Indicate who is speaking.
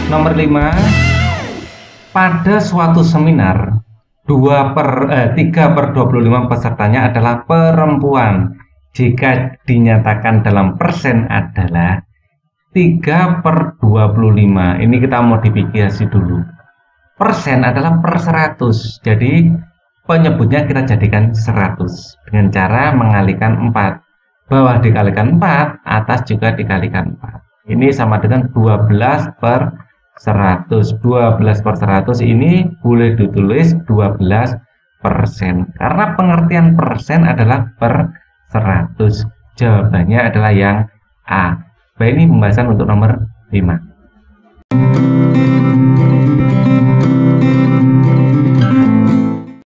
Speaker 1: Nomor 5, pada suatu seminar 3/25 pesertanya adalah perempuan. Jika dinyatakan dalam persen adalah 3/25. Ini kita modifikasi dulu. Persen adalah per 100. Jadi penyebutnya kita jadikan 100 dengan cara mengalihkan 4. Bawah dikalikan 4, atas juga dikalikan 4. Ini sama dengan 12/100. 12/100 ini boleh ditulis 12%. Karena pengertian persen adalah per 100. Jawabannya adalah yang A. Baik, ini pembahasan untuk nomor 5.